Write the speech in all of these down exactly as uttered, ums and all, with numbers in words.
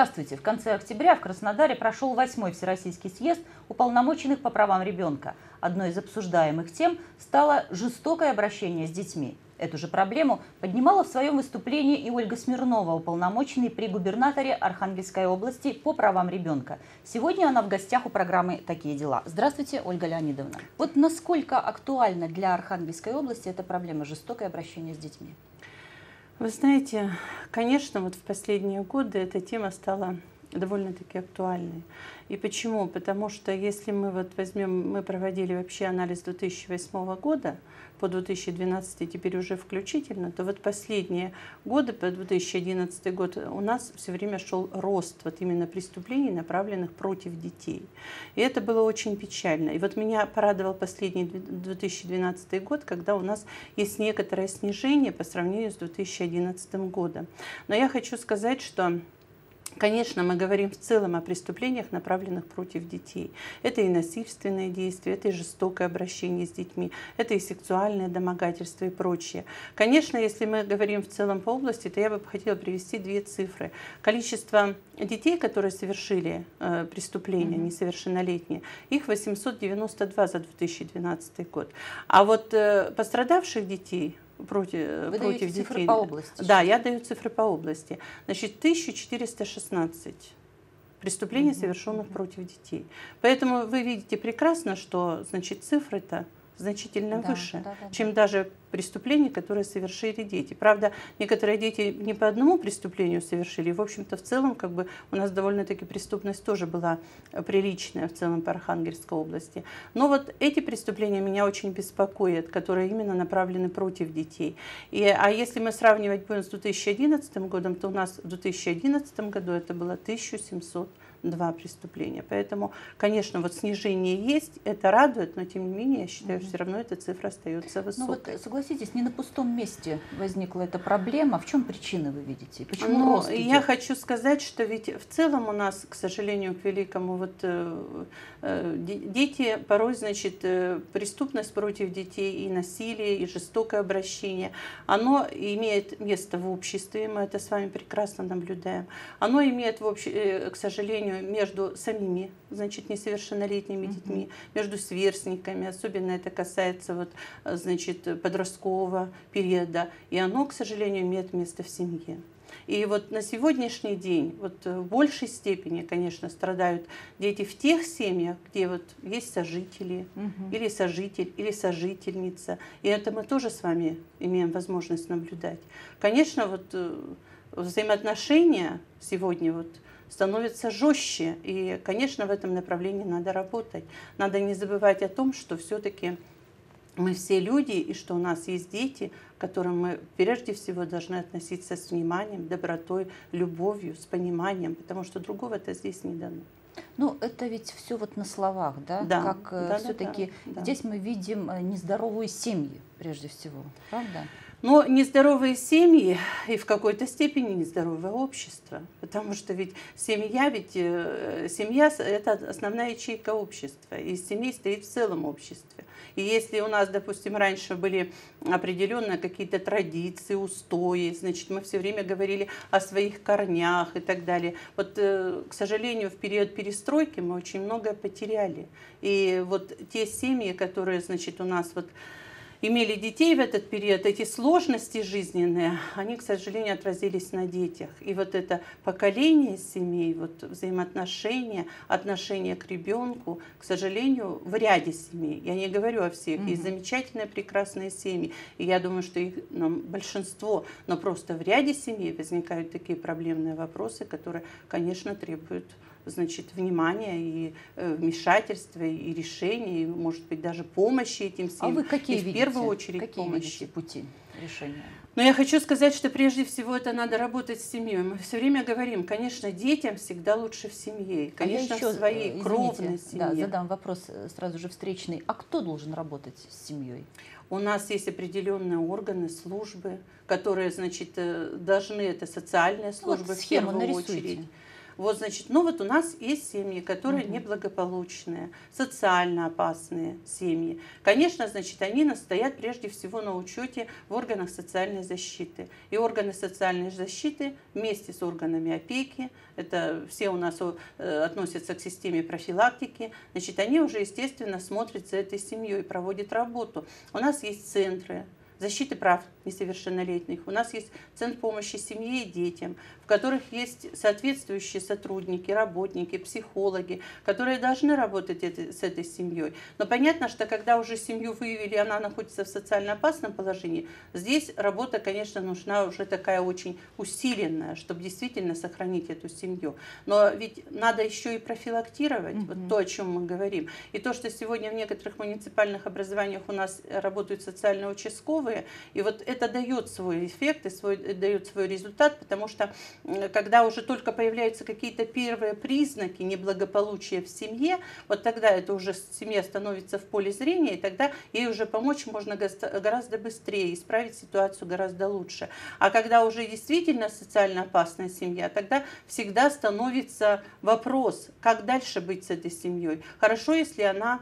Здравствуйте! В конце октября в Краснодаре прошел восьмой Всероссийский съезд уполномоченных по правам ребенка. Одной из обсуждаемых тем стало жестокое обращение с детьми. Эту же проблему поднимала в своем выступлении и Ольга Смирнова, уполномоченный при губернаторе Архангельской области по правам ребенка. Сегодня она в гостях у программы «Такие дела». Здравствуйте, Ольга Леонидовна. Вот насколько актуальна для Архангельской области эта проблема жестокое обращение с детьми? Вы знаете, конечно, вот в последние годы эта тема стала довольно-таки актуальной. И почему? Потому что если мы вот возьмем, мы проводили вообще анализ две тысячи восьмого года по две тысячи двенадцатый теперь уже включительно, то вот последние годы, по две тысячи одиннадцатый год, у нас все время шел рост вот именно преступлений, направленных против детей. И это было очень печально. И вот меня порадовал последний две тысячи двенадцатый год, когда у нас есть некоторое снижение по сравнению с две тысячи одиннадцатым годом. Но я хочу сказать, что конечно, мы говорим в целом о преступлениях, направленных против детей. Это и насильственные действия, это и жестокое обращение с детьми, это и сексуальное домогательство и прочее. Конечно, если мы говорим в целом по области, то я бы хотела привести две цифры. Количество детей, которые совершили э, преступления, mm-hmm. несовершеннолетние, их восемьсот девяносто два за две тысячи двенадцатый год. А вот э, пострадавших детей против, Вы против даете детей. Цифры по области? Да, я даю цифры по области. Значит, тысяча четыреста шестнадцать преступлений, mm-hmm. совершенных mm-hmm. против детей. Поэтому вы видите прекрасно, что, значит, цифры-то значительно да, выше, да, да, чем да. даже преступления, которые совершили дети. Правда, некоторые дети не по одному преступлению совершили. В общем-то, в целом, как бы у нас довольно-таки преступность тоже была приличная в целом по Архангельской области. Но вот эти преступления меня очень беспокоят, которые именно направлены против детей. И, а если мы сравнивать будем с две тысячи одиннадцатым годом, то у нас в две тысячи одиннадцатом году это было тысяча семьсот два преступления. Поэтому, конечно, вот снижение есть, это радует, но тем не менее, я считаю, mm-hmm. все равно эта цифра остается высокой. Ну вот, согласитесь, не на пустом месте возникла эта проблема. В чем причины вы видите? Почему ну, рост идет? Я хочу сказать, что ведь в целом у нас, к сожалению, к великому, вот э, э, дети порой, значит, э, преступность против детей и насилие, и жестокое обращение, оно имеет место в обществе, мы это с вами прекрасно наблюдаем. Оно имеет, в обще... э, к сожалению, между самими, значит, несовершеннолетними mm-hmm. детьми, между сверстниками, особенно это касается вот, значит, подросткового периода, и оно, к сожалению, имеет место в семье. И вот на сегодняшний день вот в большей степени, конечно, страдают дети в тех семьях, где вот есть сожители, угу. или сожитель, или сожительница. И это мы тоже с вами имеем возможность наблюдать. Конечно, вот взаимоотношения сегодня вот становятся жестче. И, конечно, в этом направлении надо работать. Надо не забывать о том, что все-таки мы все люди, и что у нас есть дети, к которым мы прежде всего должны относиться с вниманием, добротой, любовью, с пониманием, потому что другого-то здесь не дано. Ну, это ведь все вот на словах, да? Да, как да, все-таки да, да. здесь мы видим нездоровые семьи, прежде всего, правда? Но нездоровые семьи и в какой-то степени нездоровое общество, потому что ведь семья, ведь семья – это основная ячейка общества, и из семьи стоит в целом обществе. И если у нас, допустим, раньше были определенные какие-то традиции, устои, значит, мы все время говорили о своих корнях и так далее. Вот, к сожалению, в период перестройки мы очень многое потеряли. И вот те семьи, которые, значит, у нас вот имели детей в этот период, эти сложности жизненные, они, к сожалению, отразились на детях. И вот это поколение семей, вот взаимоотношения, отношения к ребенку, к сожалению, в ряде семей, я не говорю о всех, mm-hmm. есть замечательные, прекрасные семьи, и я думаю, что их ну, большинство, но просто в ряде семей возникают такие проблемные вопросы, которые, конечно, требуют, значит, внимания и э, вмешательства, и решения, и, может быть, даже помощи этим семьям. А вы какие и в видите? первую очередь какие помощи. Видите пути решения? Но я хочу сказать, что прежде всего это надо работать с семьей. Мы все время говорим, конечно, детям всегда лучше в семье, конечно, а я еще, в своей извините, кровной семье. Да, задам вопрос сразу же встречный. А кто должен работать с семьей? У нас есть определенные органы, службы, которые, значит, должны, это социальные службы вот в первую нарисуйте. очередь. Вот, значит, ну вот у нас есть семьи, которые Мгм. неблагополучные, социально опасные семьи. Конечно, значит, они настоят прежде всего на учете в органах социальной защиты. И органы социальной защиты вместе с органами опеки, это все у нас э, относятся к системе профилактики, значит, они уже, естественно, смотрят за этой семьей, проводят работу. У нас есть центры защиты прав несовершеннолетних. У нас есть Центр помощи семье и детям, в которых есть соответствующие сотрудники, работники, психологи, которые должны работать это, с этой семьей. Но понятно, что когда уже семью выявили, она находится в социально опасном положении, здесь работа, конечно, нужна уже такая очень усиленная, чтобы действительно сохранить эту семью. Но ведь надо еще и профилактировать, Мгм. вот то, о чем мы говорим. И то, что сегодня в некоторых муниципальных образованиях у нас работают социальные участковые, и вот это дает свой эффект и свой, дает свой результат, потому что когда уже только появляются какие-то первые признаки неблагополучия в семье, вот тогда это уже семья становится в поле зрения, и тогда ей уже помочь можно гораздо быстрее, исправить ситуацию гораздо лучше. А когда уже действительно социально опасная семья, тогда всегда становится вопрос, как дальше быть с этой семьей. Хорошо, если она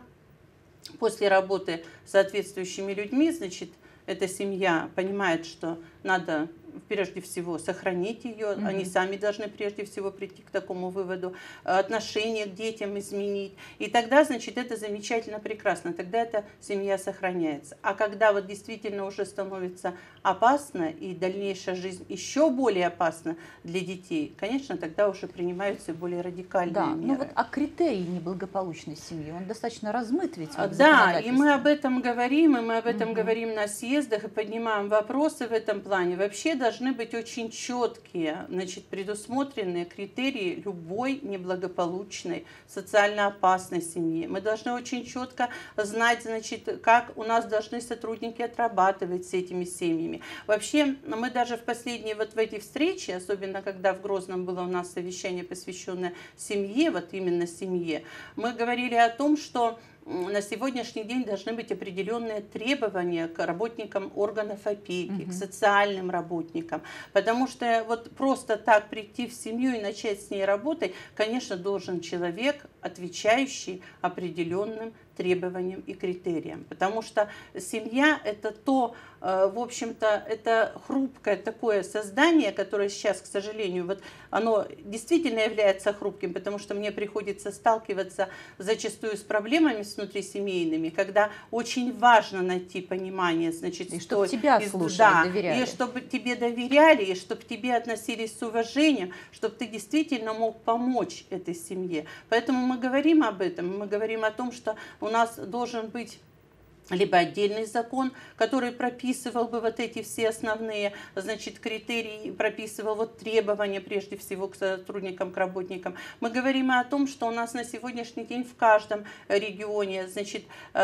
после работы с соответствующими людьми, значит, эта семья понимает, что надо прежде всего сохранить ее, Мгм. они сами должны прежде всего прийти к такому выводу, отношение к детям изменить. И тогда, значит, это замечательно, прекрасно, тогда эта семья сохраняется. А когда вот действительно уже становится опасно и дальнейшая жизнь еще более опасна для детей, конечно, тогда уже принимаются более радикальные Да, меры. ну вот а критерий неблагополучной семьи, он достаточно размыт ведь вот в Да, и мы законодательстве. об этом говорим, и мы об этом Мгм. говорим на съездах и поднимаем вопросы в этом плане. Вообще должны быть очень четкие, значит, предусмотренные критерии любой неблагополучной, социально опасной семьи. Мы должны очень четко знать, значит, как у нас должны сотрудники отрабатывать с этими семьями. Вообще, мы даже в последние вот в эти встречи, особенно когда в Грозном было у нас совещание, посвященное семье, вот именно семье, мы говорили о том, что на сегодняшний день должны быть определенные требования к работникам органов опеки, Мгм. к социальным работникам. Потому что вот просто так прийти в семью и начать с ней работать, конечно, должен человек, отвечающий определенным требованиям и критериям. Потому что семья – это то, в общем-то, это хрупкое такое создание, которое сейчас, к сожалению, вот оно действительно является хрупким, потому что мне приходится сталкиваться зачастую с проблемами внутрисемейными, когда очень важно найти понимание, значит, И чтобы стой- тебя из- слушали, да, доверяли. и чтобы тебе доверяли, и чтобы к тебе относились с уважением, чтобы ты действительно мог помочь этой семье. Поэтому мы говорим об этом, мы говорим о том, что у нас должен быть либо отдельный закон, который прописывал бы вот эти все основные, значит, критерии, прописывал вот требования прежде всего к сотрудникам, к работникам. Мы говорим о том, что у нас на сегодняшний день в каждом регионе, значит,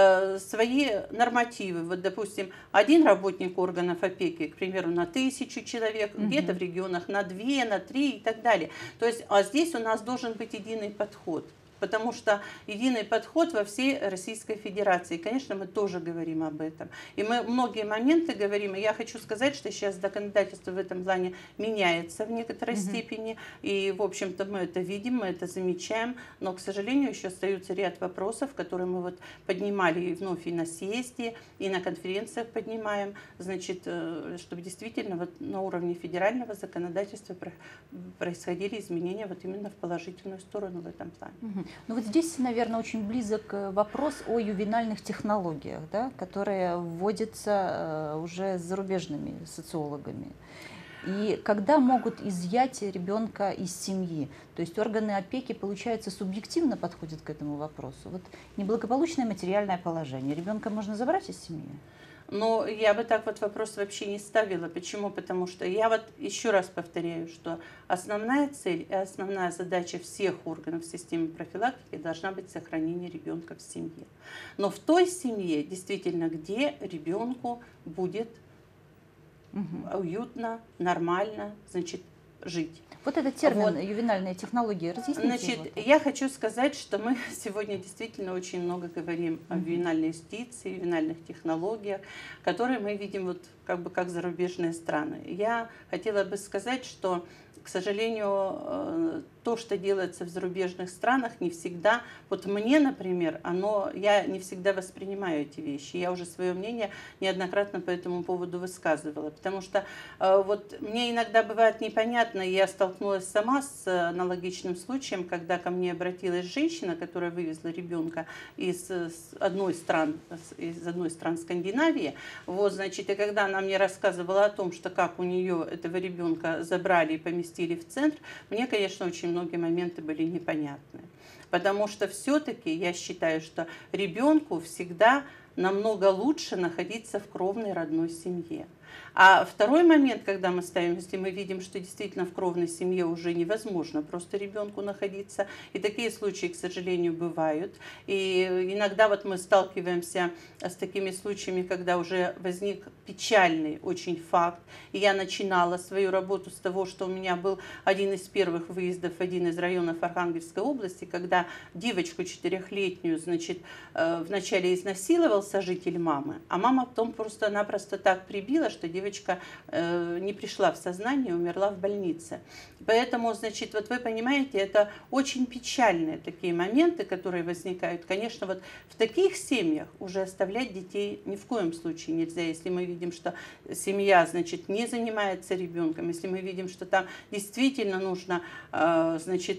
свои нормативы. Вот, допустим, один работник органов опеки, к примеру, на тысячу человек, Мгм. где-то в регионах на две, на три и так далее. То есть, а здесь у нас должен быть единый подход. Потому что единый подход во всей Российской Федерации. И, конечно, мы тоже говорим об этом. И мы многие моменты говорим. И я хочу сказать, что сейчас законодательство в этом плане меняется в некоторой Мгм. степени. И, в общем-то, мы это видим, мы это замечаем. Но, к сожалению, еще остается ряд вопросов, которые мы вот поднимали и вновь и на съезде, и на конференциях поднимаем. Значит, чтобы действительно вот на уровне федерального законодательства происходили изменения вот именно в положительную сторону в этом плане. Мгм. Ну вот здесь, наверное, очень близок э, вопрос о ювенальных технологиях, да, которые вводятся э, уже зарубежными социологами. И когда могут изъять ребенка из семьи? То есть органы опеки, получается, субъективно подходят к этому вопросу. Вот неблагополучное материальное положение. Ребенка можно забрать из семьи? Но я бы так вот вопрос вообще не ставила. Почему? Потому что я вот еще раз повторяю, что основная цель и основная задача всех органов системы профилактики должна быть сохранение ребенка в семье. Но в той семье, действительно, где ребенку будет Мгм. уютно, нормально, значит, жить. Вот этот термин Вот. ювенальные технологии, разъясните Значит, его. я хочу сказать, что мы сегодня действительно очень много говорим о Мгм. ювенальной юстиции, ювенальных технологиях, которые мы видим вот как бы как зарубежные страны. Я хотела бы сказать, что, к сожалению, то, что делается в зарубежных странах, не всегда, вот мне, например, оно, я не всегда воспринимаю эти вещи. Я уже свое мнение неоднократно по этому поводу высказывала, потому что э, вот мне иногда бывает непонятно, я столкнулась сама с аналогичным случаем, когда ко мне обратилась женщина, которая вывезла ребенка из одной стран, из одной стран Скандинавии, вот, значит, и когда она мне рассказывала о том, что как у нее этого ребенка забрали и поместили в центр, мне, конечно, очень многие моменты были непонятны. Потому что все-таки я считаю, что ребенку всегда намного лучше находиться в кровной родной семье. А второй момент, когда мы ставим, если мы видим, что действительно в кровной семье уже невозможно просто ребенку находиться, и такие случаи, к сожалению, бывают. И иногда вот мы сталкиваемся с такими случаями, когда уже возник печальный очень факт. И я начинала свою работу с того, что у меня был один из первых выездов в один из районов Архангельской области, когда девочку четырехлетнюю, значит, вначале изнасиловал сожитель мамы, а мама потом просто-напросто так прибила, что девочка э, не пришла в сознание, умерла в больнице. Поэтому, значит, вот вы понимаете, это очень печальные такие моменты, которые возникают. Конечно, вот в таких семьях уже оставлять детей ни в коем случае нельзя. Если мы видим, что семья, значит, не занимается ребенком, если мы видим, что там действительно нужно, э, значит,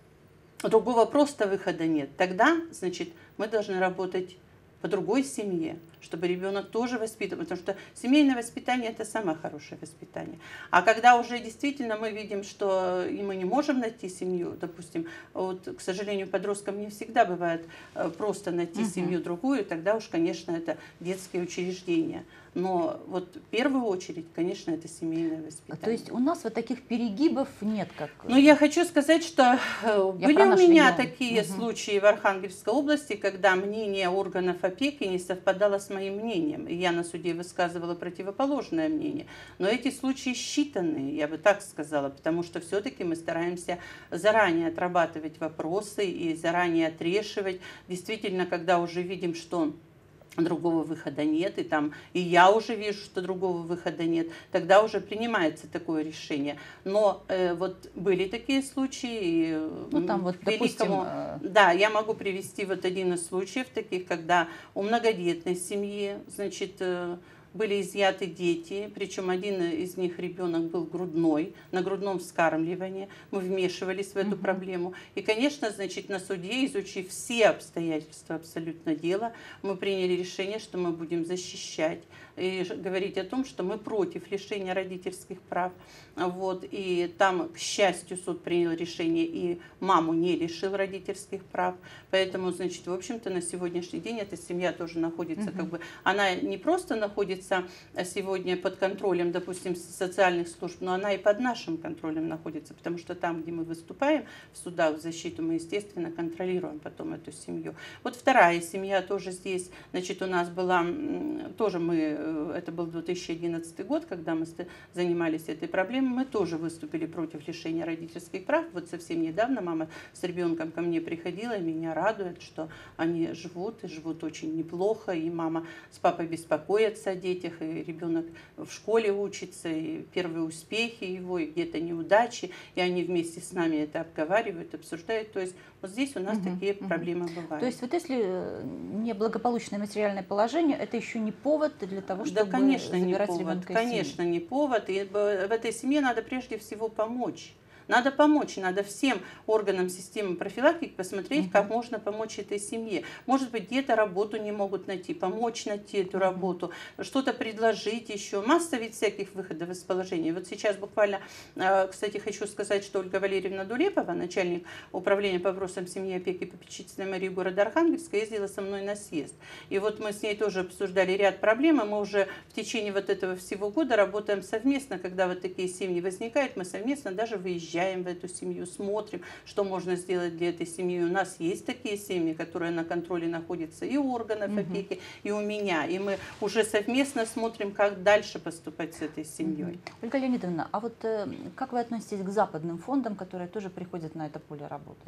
другого просто выхода нет, тогда, значит, мы должны работать по другой семье, чтобы ребенок тоже воспитывал, потому что семейное воспитание – это самое хорошее воспитание. А когда уже действительно мы видим, что и мы не можем найти семью, допустим, вот, к сожалению, подросткам не всегда бывает просто найти угу. семью другую, тогда уж, конечно, это детские учреждения. Но вот в первую очередь, конечно, это семейное воспитание. То есть у нас вот таких перегибов нет? Как... Ну, я хочу сказать, что я были у меня регион. такие угу. случаи в Архангельской области, когда мнение органов опеки не совпадало с моим мнением. И я на суде высказывала противоположное мнение. Но эти случаи считанные, я бы так сказала, потому что все-таки мы стараемся заранее отрабатывать вопросы и заранее отрешивать. Действительно, когда уже видим, что другого выхода нет, и там и я уже вижу, что другого выхода нет, тогда уже принимается такое решение. Но э, вот были такие случаи, и, ну, там вот, великому, допустим, да, я могу привести вот один из случаев таких, когда у многодетной семьи, значит, э, были изъяты дети, причем один из них ребенок был грудной, на грудном вскармливании. Мы вмешивались в эту угу. проблему. И, конечно, значит, на суде, изучив все обстоятельства абсолютно дела, мы приняли решение, что мы будем защищать и говорить о том, что мы против лишения родительских прав. Вот. И там, к счастью, суд принял решение, и маму не лишил родительских прав. Поэтому, значит, в общем-то, на сегодняшний день эта семья тоже находится, угу. как бы, она не просто находится сегодня под контролем, допустим, социальных служб, но она и под нашим контролем находится, потому что там, где мы выступаем в судах в защиту, мы, естественно, контролируем потом эту семью. Вот вторая семья тоже здесь, значит, у нас была, тоже мы, это был две тысячи одиннадцатый год, когда мы занимались этой проблемой, мы тоже выступили против лишения родительских прав. Вот совсем недавно мама с ребенком ко мне приходила, и меня радует, что они живут, и живут очень неплохо, и мама с папой беспокоятся о детях, и ребенок в школе учится, и первые успехи его, и где-то неудачи, и они вместе с нами это обговаривают, обсуждают. То есть вот здесь у нас угу, такие угу. проблемы бывают. То есть вот если неблагополучное материальное положение, это еще не повод для того, чтобы да, конечно, забирать не повод, ребенка из конечно, семьи? не повод. И в этой семье надо прежде всего помочь. Надо помочь, надо всем органам системы профилактики посмотреть, uh-huh. как можно помочь этой семье. Может быть, где-то работу не могут найти, помочь найти эту uh-huh. работу, что-то предложить еще. Масса ведь всяких выходов из положения. Вот сейчас буквально, кстати, хочу сказать, что Ольга Валерьевна Дулепова, начальник управления по вопросам семьи, опеки и попечительной Марии города Архангельска, ездила со мной на съезд. И вот мы с ней тоже обсуждали ряд проблем, и мы уже в течение вот этого всего года работаем совместно, когда вот такие семьи возникают, мы совместно даже выезжаем в эту семью, смотрим, что можно сделать для этой семьи. У нас есть такие семьи, которые на контроле находятся и у органов угу. опеки, и у меня. И мы уже совместно смотрим, как дальше поступать с этой семьей. Угу. Ольга Леонидовна, а вот э, как вы относитесь к западным фондам, которые тоже приходят на это поле работать?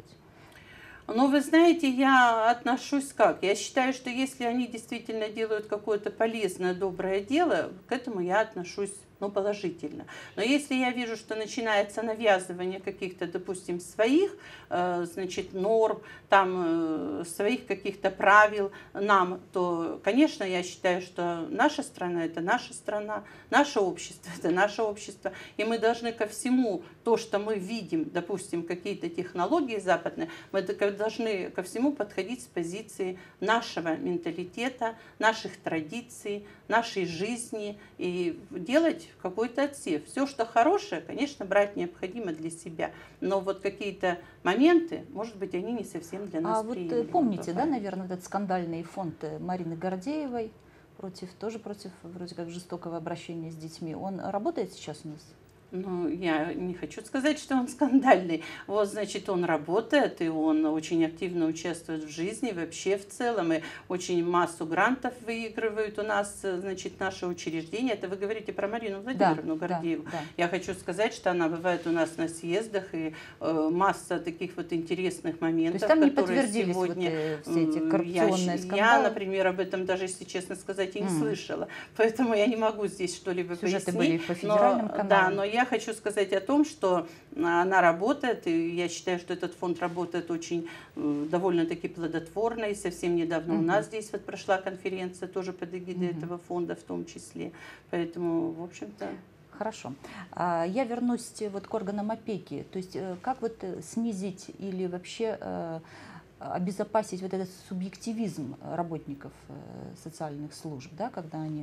Ну, вы знаете, я отношусь как? Я считаю, что если они действительно делают какое-то полезное, доброе дело, к этому я отношусь но положительно. Но если я вижу, что начинается навязывание каких-то, допустим, своих, э, значит, норм, там, э, своих каких-то правил нам, то, конечно, я считаю, что наша страна – это наша страна, наше общество – это наше общество, и мы должны ко всему, то, что мы видим, допустим, какие-то технологии западные, мы должны ко всему подходить с позиции нашего менталитета, наших традиций, нашей жизни и делать какой-то отсев. Все, что хорошее, конечно, брать необходимо для себя, но вот какие-то моменты, может быть, они не совсем для нас А приемлемы. вот помните, да, наверное, этот скандальный фонд Марины Гордеевой против, тоже против вроде как жестокого обращения с детьми, он работает сейчас у нас? Ну, я не хочу сказать, что он скандальный. Вот, значит, он работает, и он очень активно участвует в жизни, вообще в целом, и очень массу грантов выигрывают у нас, значит, наше учреждение. Это вы говорите про Марину Владимировну да, Гордееву. Да, да. Я хочу сказать, что она бывает у нас на съездах, и э, масса таких вот интересных моментов, то есть там не которые подтвердились сегодня... Вот, все эти коррупционные я, скандалы? Я, например, об этом даже, если честно сказать, и не mm. слышала. Поэтому я не могу здесь что-либо пояснить. Сюжеты были по федеральным но, каналам. Да, но я хочу сказать о том, что она работает, и я считаю, что этот фонд работает очень довольно-таки плодотворно, и совсем недавно угу. у нас здесь вот прошла конференция тоже под эгидой угу. этого фонда в том числе, поэтому, в общем-то... Хорошо. Я вернусь вот к органам опеки, то есть как вот снизить или вообще обезопасить вот этот субъективизм работников социальных служб, да, когда они...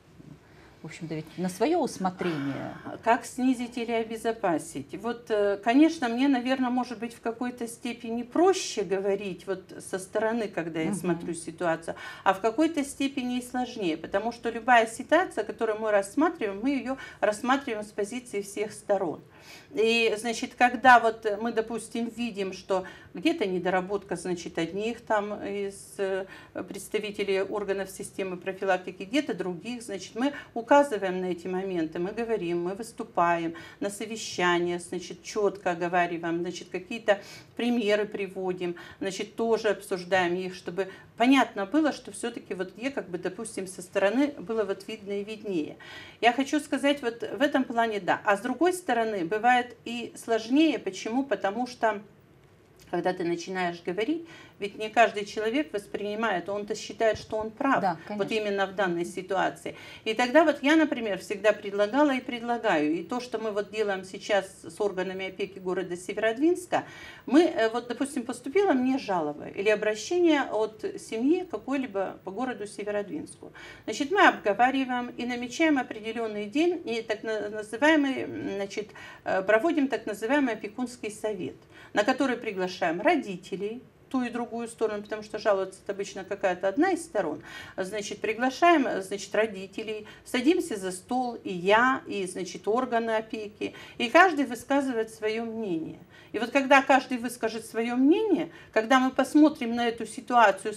В общем-то, ведь на свое усмотрение. Как снизить или обезопасить? Вот, конечно, мне, наверное, может быть, в какой-то степени проще говорить вот со стороны, когда я uh-huh. смотрю ситуацию, а в какой-то степени и сложнее, потому что любая ситуация, которую мы рассматриваем, мы ее рассматриваем с позиции всех сторон. И, значит, когда вот мы, допустим, видим, что где-то недоработка, значит, одних там из представителей органов системы профилактики, где-то других, значит, мы указываем на эти моменты, мы говорим, мы выступаем на совещаниях, значит, четко оговариваем, значит, какие-то примеры приводим, значит, тоже обсуждаем их, чтобы понятно было, что все-таки вот где, как бы, допустим, со стороны было вот видно и виднее. Я хочу сказать вот в этом плане, да. А с другой стороны, бывает и сложнее. Почему? Потому что, когда ты начинаешь говорить, ведь не каждый человек воспринимает, он-то считает, что он прав, да, вот именно в данной ситуации. И тогда вот я, например, всегда предлагала и предлагаю, и то, что мы вот делаем сейчас с органами опеки города Северодвинска, мы, вот, допустим, поступила мне жалоба или обращение от семьи какой-либо по городу Северодвинску. Значит, мы обговариваем и намечаем определенный день, и так называемый, значит, проводим так называемый опекунский совет, на который приглашаем родителей, ту и другую сторону, потому что жаловаться это обычно какая-то одна из сторон. Значит, приглашаем, значит, родителей, садимся за стол, и я, и, значит, органы опеки, и каждый высказывает свое мнение. И вот когда каждый выскажет свое мнение, когда мы посмотрим на эту ситуацию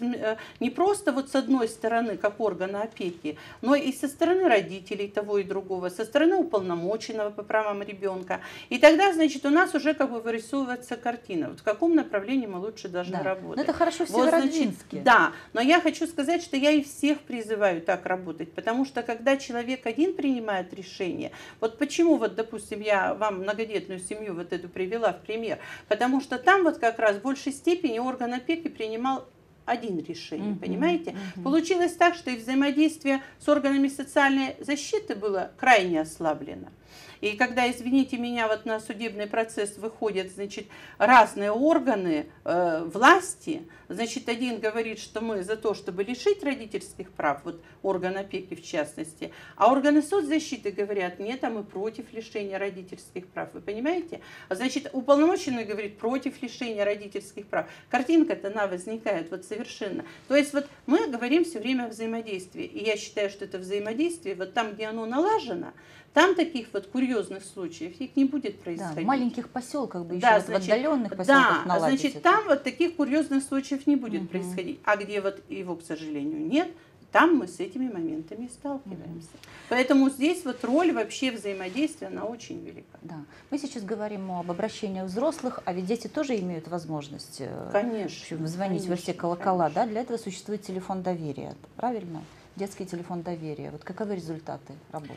не просто вот с одной стороны, как органа опеки, но и со стороны родителей того и другого, со стороны уполномоченного по правам ребенка, и тогда, значит, у нас уже как бы вырисовывается картина, вот в каком направлении мы лучше должны да. работать. Но это хорошо в вот, Северодвинске. Да, но я хочу сказать, что я и всех призываю так работать, потому что когда человек один принимает решение, вот почему, вот, допустим, я вам многодетную семью вот эту привела в пример, потому что там вот как раз в большей степени орган опеки принимал один решение, uh-huh, понимаете? Uh-huh. Получилось так, что и взаимодействие с органами социальной защиты было крайне ослаблено. И когда, извините меня, вот на судебный процесс выходят, значит, разные органы э, власти, значит, один говорит, что мы за то, чтобы лишить родительских прав, вот орган опеки в частности, а органы соцзащиты говорят, нет, а мы против лишения родительских прав, вы понимаете? Значит, уполномоченный говорит против лишения родительских прав. Картинка-то она возникает вот совершенно. То есть вот мы говорим все время о взаимодействии, и я считаю, что это взаимодействие, вот там, где оно налажено, там таких вот курьезных случаев их не будет происходить. Да, в маленьких поселках бы еще, да, вот значит, в отдаленных поселках да, наладить значит, это. Там вот таких курьезных случаев не будет угу. происходить. А где вот его, к сожалению, нет, там мы с этими моментами сталкиваемся. Угу. Поэтому здесь вот роль вообще взаимодействия, она очень велика. Да. Мы сейчас говорим об обращении взрослых, а ведь дети тоже имеют возможность конечно, звонить конечно, во все колокола. конечно. Да? Для этого существует телефон доверия, правильно? Детский телефон доверия. Вот каковы результаты работы?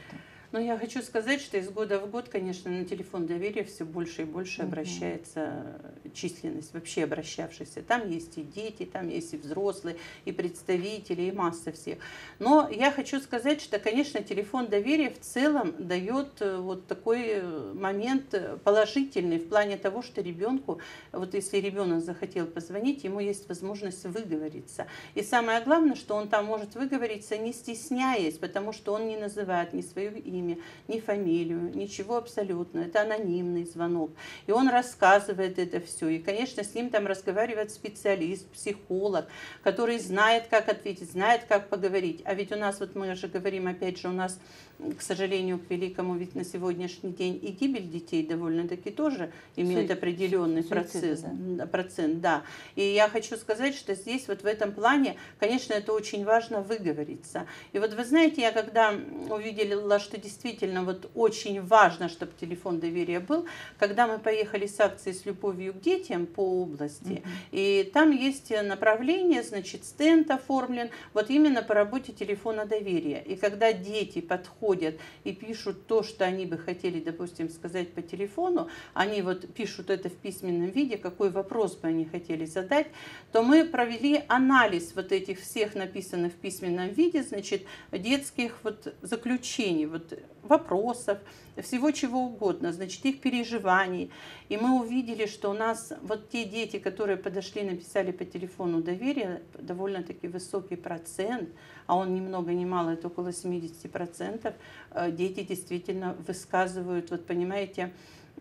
Но я хочу сказать, что из года в год, конечно, на телефон доверия все больше и больше обращается численность вообще обращавшихся. Там есть и дети, там есть и взрослые, и представители, и масса всех. Но я хочу сказать, что, конечно, телефон доверия в целом дает вот такой момент положительный в плане того, что ребенку, вот если ребенок захотел позвонить, ему есть возможность выговориться. И самое главное, что он там может выговориться, не стесняясь, потому что он не называет ни свое имя, ни фамилию, ничего абсолютно. Это анонимный звонок. И он рассказывает это все. И, конечно, с ним там разговаривает специалист, психолог, который знает, как ответить, знает, как поговорить. А ведь у нас, вот мы же говорим, опять же, у нас, к сожалению, к великому, ведь на сегодняшний день и гибель детей довольно-таки тоже имеет Суицид, определенный процесс, да. процент. Да. И я хочу сказать, что здесь вот в этом плане, конечно, это очень важно выговориться. И вот вы знаете, я когда увидела, что действительно вот очень важно, чтобы телефон доверия был, когда мы поехали с акцией «С любовью к детям» по области, mm-hmm. и там есть направление, значит, стенд оформлен, вот именно по работе телефона доверия. И когда дети подходят и пишут то, что они бы хотели, допустим, сказать по телефону, они вот пишут это в письменном виде, какой вопрос бы они хотели задать, то мы провели анализ вот этих всех написанных в письменном виде, значит, детских вот заключений, вот вопросов, всего чего угодно, значит, их переживаний. И мы увидели, что у нас вот те дети, которые подошли, написали по телефону доверия, довольно-таки высокий процент, а он ни много ни мало, это около семьдесят процентов, дети действительно высказывают, вот понимаете,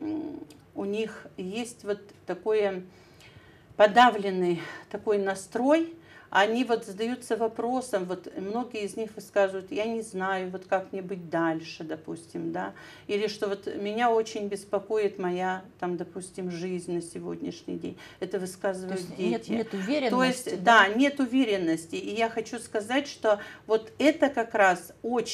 у них есть вот такой подавленный такой настрой, они вот задаются вопросом, вот многие из них высказывают, я не знаю, вот как мне быть дальше, допустим, да, или что вот меня очень беспокоит моя, там, допустим, жизнь на сегодняшний день. Это высказывают дети. Нет, нет уверенности. То есть, да? да, нет уверенности. И я хочу сказать, что вот это как раз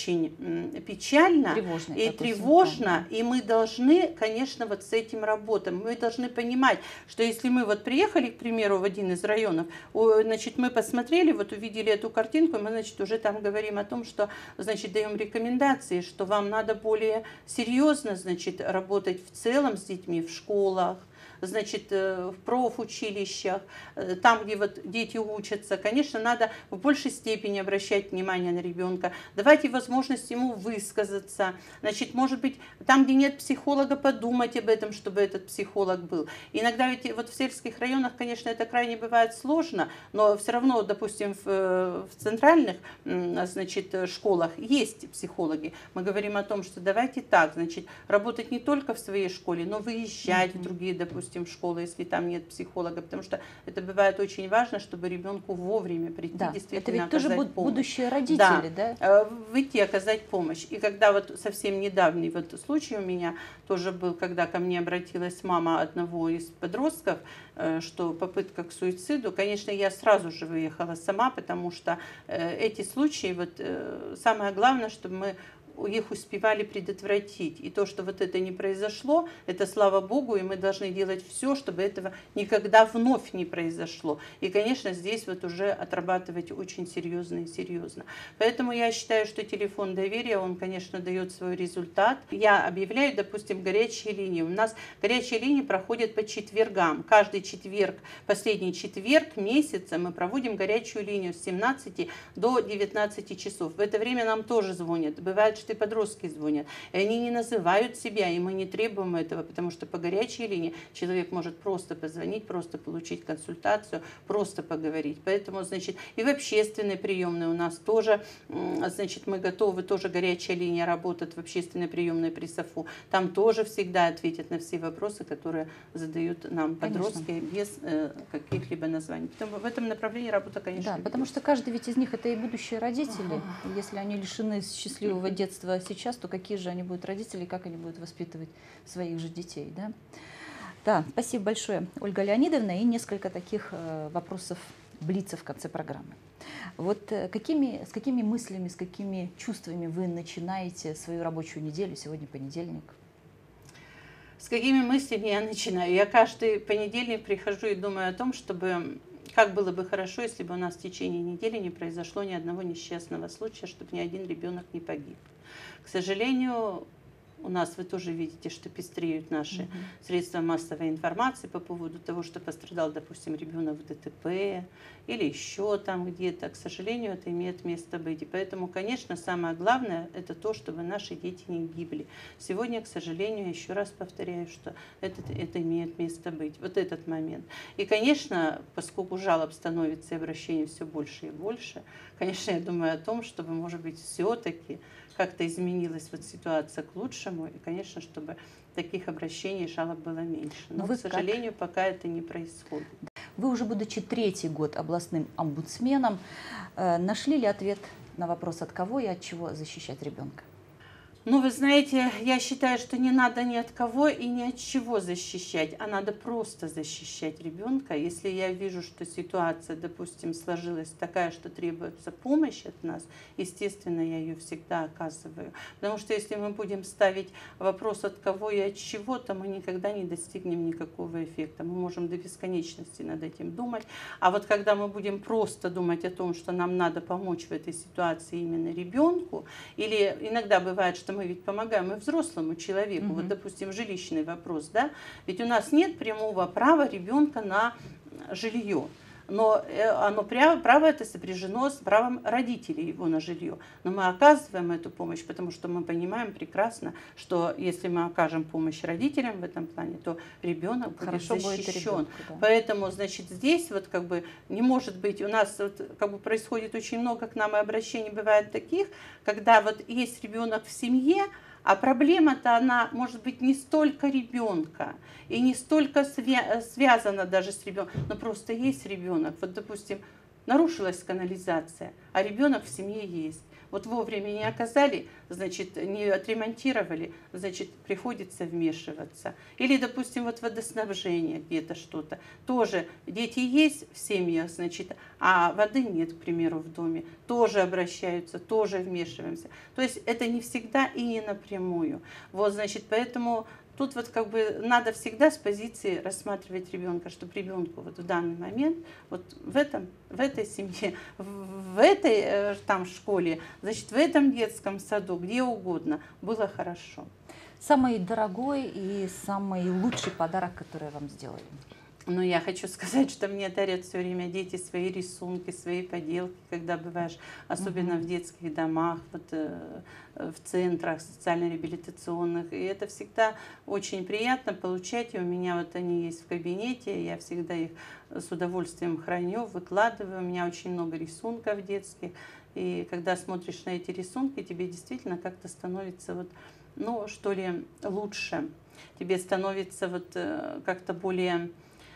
очень печально тревожно, и тревожно, и мы должны, конечно, вот с этим работать. Мы должны понимать, что если мы вот приехали, к примеру, в один из районов, значит, мы посмотрели, вот увидели эту картинку, мы, значит, уже там говорим о том, что, значит, даем рекомендации, что вам надо более серьезно, значит, работать в целом с детьми в школах, значит, в профучилищах, там, где вот дети учатся, конечно, надо в большей степени обращать внимание на ребенка, давать ей возможность ему высказаться, значит, может быть, там, где нет психолога, подумать об этом, чтобы этот психолог был. Иногда ведь вот в сельских районах, конечно, это крайне бывает сложно, но все равно, допустим, в, в центральных, значит, школах есть психологи. Мы говорим о том, что давайте так, значит, работать не только в своей школе, но выезжать mm-hmm. в другие, допустим, в школу, если там нет психолога, потому что это бывает очень важно, чтобы ребенку вовремя прийти, да, действительно это ведь тоже оказать помощь. Будущие родители, да? да? Выйти, оказать помощь. И когда вот совсем недавний вот случай у меня тоже был, когда ко мне обратилась мама одного из подростков, что попытка к суициду, конечно, я сразу же выехала сама, потому что эти случаи, вот самое главное, чтобы мы их успевали предотвратить. И то, что вот это не произошло, это слава Богу, и мы должны делать все, чтобы этого никогда вновь не произошло. И, конечно, здесь вот уже отрабатывать очень серьезно и серьезно. Поэтому я считаю, что телефон доверия, он, конечно, дает свой результат. Я объявляю, допустим, горячие линии. У нас горячие линии проходят по четвергам. Каждый четверг, последний четверг месяца мы проводим горячую линию с семнадцати до девятнадцати часов. В это время нам тоже звонят. Бывает, что и подростки звонят. И они не называют себя, и мы не требуем этого, потому что по горячей линии человек может просто позвонить, просто получить консультацию, просто поговорить. Поэтому, значит, и в общественной приемной у нас тоже, значит, мы готовы, тоже горячая линия работает в общественной приемной при САФУ. Там тоже всегда ответят на все вопросы, которые задают нам подростки, конечно, без э, каких-либо названий. Поэтому в этом направлении работа, конечно, да, потому что каждый ведь из них это и будущие родители. Ага. Если они лишены счастливого детства сейчас, то какие же они будут родители, как они будут воспитывать своих же детей, да? Да, спасибо большое, Ольга Леонидовна, и несколько таких э, вопросов блица в конце программы. Вот э, какими, с какими мыслями, с какими чувствами вы начинаете свою рабочую неделю, сегодня понедельник? С какими мыслями я начинаю? Я каждый понедельник прихожу и думаю о том, чтобы как было бы хорошо, если бы у нас в течение недели не произошло ни одного несчастного случая, чтобы ни один ребенок не погиб. К сожалению, у нас вы тоже видите, что пестреют наши угу. средства массовой информации по поводу того, что пострадал, допустим, ребенок в ДТП или еще там где-то. К сожалению, это имеет место быть. И поэтому, конечно, самое главное – это то, чтобы наши дети не гибли. Сегодня, к сожалению, еще раз повторяю, что это, это имеет место быть. Вот этот момент. И, конечно, поскольку жалоб становится и обращений все больше и больше, конечно, я думаю о том, чтобы, может быть, все-таки как-то изменилась вот ситуация к лучшему, и, конечно, чтобы таких обращений и жалоб было меньше. Но, Но к сожалению, как? пока это не происходит. Вы уже, будучи третий год областным омбудсменом, нашли ли ответ на вопрос, от кого и от чего защищать ребенка? Ну, вы знаете, я считаю, что не надо ни от кого и ни от чего защищать, а надо просто защищать ребенка. Если я вижу, что ситуация, допустим, сложилась такая, что требуется помощь от нас, естественно, я ее всегда оказываю. Потому что если мы будем ставить вопрос от кого и от чего, то мы никогда не достигнем никакого эффекта. Мы можем до бесконечности над этим думать. А вот когда мы будем просто думать о том, что нам надо помочь в этой ситуации именно ребенку, или иногда бывает, что мы ведь помогаем и взрослому человеку, угу. вот, допустим, жилищный вопрос, да, ведь у нас нет прямого права ребенка на жилье, но оно право это сопряжено с правом родителей его на жилье. Но мы оказываем эту помощь, потому что мы понимаем прекрасно, что если мы окажем помощь родителям в этом плане, то ребенок будет Хорошо защищен. Будет ребенку, да. Поэтому, значит, здесь вот как бы не может быть, у нас вот как бы происходит очень много к нам и обращений бывает таких, когда вот есть ребенок в семье, а проблема-то она может быть не столько ребенка и не столько свя связана даже с ребенком, но просто есть ребенок. Вот, допустим, нарушилась канализация, а ребенок в семье есть. Вот вовремя не оказали, значит, не отремонтировали, значит, приходится вмешиваться. Или, допустим, вот водоснабжение где-то что-то. Тоже дети есть в семьях, значит, а воды нет, к примеру, в доме. Тоже обращаются, тоже вмешиваемся. То есть это не всегда и не напрямую. Вот, значит, поэтому... Тут вот как бы надо всегда с позиции рассматривать ребенка, чтобы ребенку вот в данный момент, вот в этом, в этой семье, в этой там школе, значит, в этом детском саду, где угодно, было хорошо. Самый дорогой и самый лучший подарок, который вам сделали? Но я хочу сказать, что мне дарят все время дети свои рисунки, свои поделки, когда бываешь, особенно mm-hmm. в детских домах, вот, э, в центрах социально-реабилитационных. И это всегда очень приятно получать. И у меня вот они есть в кабинете, я всегда их с удовольствием храню, выкладываю. У меня очень много рисунков детских. И когда смотришь на эти рисунки, тебе действительно как-то становится, вот, ну, что ли, лучше. Тебе становится вот как-то более...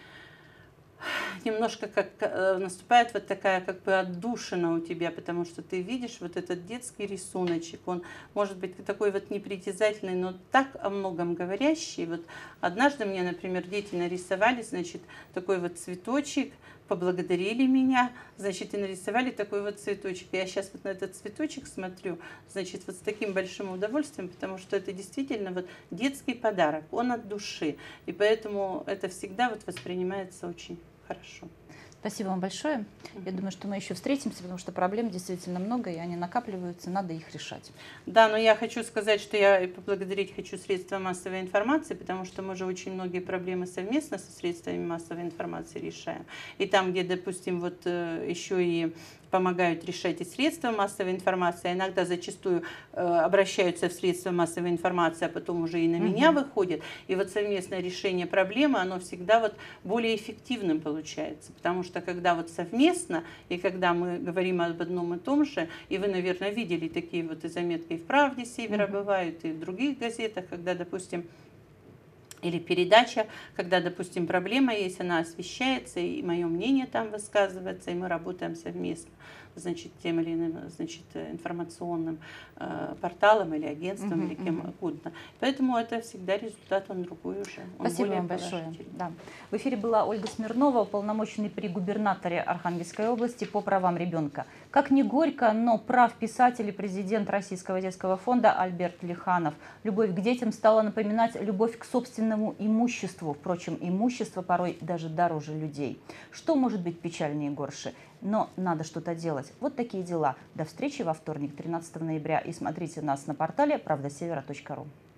Немножко как наступает вот такая как бы отдушина у тебя, потому что ты видишь вот этот детский рисуночек, он может быть такой вот непритязательный, но так о многом говорящий. Вот однажды мне, например, дети нарисовали, значит, такой вот цветочек, поблагодарили меня, значит, и нарисовали такой вот цветочек. Я сейчас вот на этот цветочек смотрю, значит, вот с таким большим удовольствием, потому что это действительно вот детский подарок, он от души, и поэтому это всегда вот воспринимается очень хорошо. Спасибо вам большое. Mm-hmm. Я думаю, что мы еще встретимся, потому что проблем действительно много, и они накапливаются, надо их решать. Да, но я хочу сказать, что я поблагодарить хочу средства массовой информации, потому что мы же очень многие проблемы совместно со средствами массовой информации решаем. И там, где, допустим, вот еще и помогают решать и средства массовой информации, а иногда зачастую э, обращаются в средства массовой информации, а потом уже и на mm-hmm. меня выходят. И вот совместное решение проблемы, оно всегда вот более эффективным получается, потому что когда вот совместно, и когда мы говорим об одном и том же, и вы, наверное, видели такие вот и заметки и в «Правде Севера» mm-hmm. бывают, и в других газетах, когда, допустим, или передача, когда, допустим, проблема есть, она освещается, и мое мнение там высказывается, и мы работаем совместно, значит, тем или иным, значит, информационным э, порталом или агентством, uh-huh, или кем uh-huh. угодно. Поэтому это всегда результат, он другой уже. Он Спасибо вам большое. Да. В эфире была Ольга Смирнова, уполномоченный при губернаторе Архангельской области по правам ребенка. Как ни горько, но прав писатель и президент Российского детского фонда Альберт Лиханов. Любовь к детям стала напоминать любовь к собственной государственному имуществу. Впрочем, имущество порой даже дороже людей. Что может быть печальнее и горше? Но надо что-то делать. Вот такие дела. До встречи во вторник, тринадцатого ноября. И смотрите нас на портале правда севера точка ру.